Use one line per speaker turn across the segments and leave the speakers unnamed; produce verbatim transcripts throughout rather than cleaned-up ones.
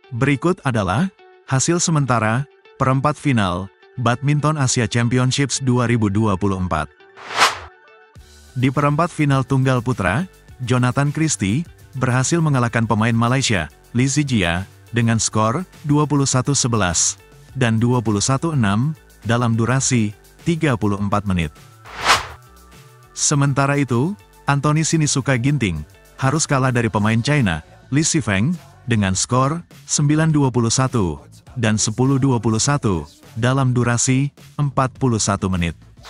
Berikut adalah hasil sementara perempat final Badminton Asia Championships dua ribu dua puluh empat. Di perempat final tunggal putra, Jonathan Christie berhasil mengalahkan pemain Malaysia, Lee Zijia, dengan skor dua puluh satu sebelas dan dua puluh satu enam dalam durasi tiga puluh empat menit. Sementara itu, Anthony Sinisuka Ginting harus kalah dari pemain China, Li Shifeng, dengan skor sembilan dua puluh satu dan sepuluh dua puluh satu dalam durasi empat puluh satu menit.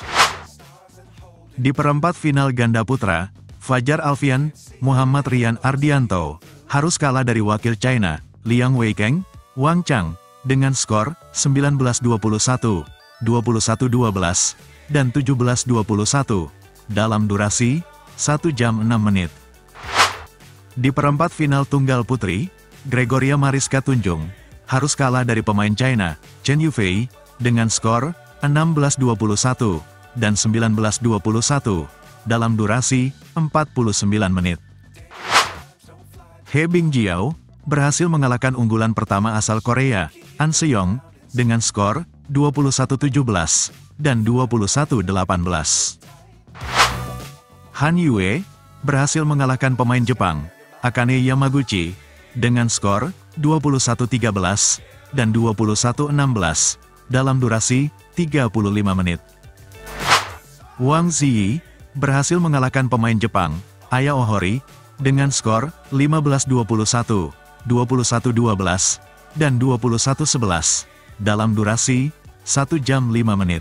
Di perempat final ganda putra, Fajar Alfian, Muhammad Rian Ardianto harus kalah dari wakil China, Liang Weikeng, Wang Chang, dengan skor sembilan belas dua puluh satu, dua puluh satu dua belas, dan tujuh belas dua puluh satu dalam durasi satu jam enam menit. Di perempat final tunggal putri, Gregoria Mariska Tunjung harus kalah dari pemain China, Chen Yufei, dengan skor enam belas dua puluh satu dan sembilan belas dua puluh satu dalam durasi empat puluh sembilan menit. He Bingjiao berhasil mengalahkan unggulan pertama asal Korea, An Seong, dengan skor dua puluh satu tujuh belas dan dua puluh satu delapan belas. Han Yue berhasil mengalahkan pemain Jepang, Akane Yamaguchi, dengan skor dua puluh satu tiga belas dan dua puluh satu enam belas dalam durasi tiga puluh lima menit. Wang Ziyi berhasil mengalahkan pemain Jepang, Aya Ohori, dengan skor lima belas dua puluh satu, dua puluh satu dua belas, dan dua puluh satu sebelas dalam durasi satu jam lima menit.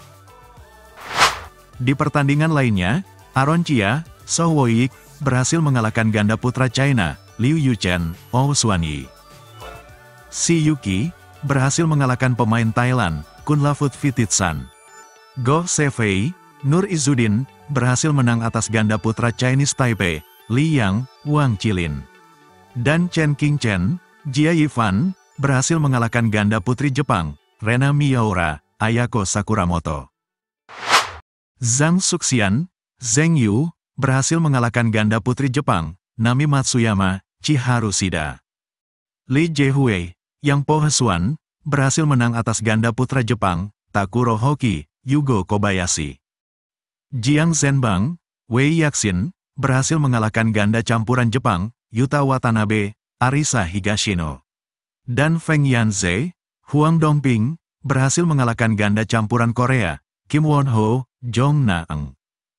Di pertandingan lainnya, Aaron Chia, So Woyik berhasil mengalahkan ganda putra China, Liu Yuchen, Oh Xuanyi. Si Yuki berhasil mengalahkan pemain Thailand, Kunlavut Vititsan. Goh Sefei, Nur Izzuddin berhasil menang atas ganda putra Chinese Taipei, Li Yang, Wang Qilin. Dan Chen Qingchen, Jia Yifan berhasil mengalahkan ganda putri Jepang, Rena Miyaura, Ayako Sakuramoto. Zhang Xuxian, Zheng Yu berhasil mengalahkan ganda putri Jepang, Nami Matsuyama, Chiharu Shida. Li Jiehui, Yang Po Hesuan berhasil menang atas ganda putra Jepang, Takuro Hoki, Yugo Kobayashi. Jiang Zhenbang, Wei Yaxin berhasil mengalahkan ganda campuran Jepang, Yuta Watanabe, Arisa Higashino. Dan Feng Yanze, Huang Dongping berhasil mengalahkan ganda campuran Korea, Kim Won-ho, Jong Na-eng.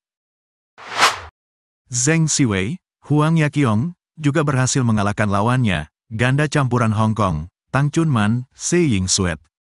Zheng Siwei, Huang Yaqiong juga berhasil mengalahkan lawannya, ganda campuran Hong Kong, Tang Chunman, Se Ying Suet.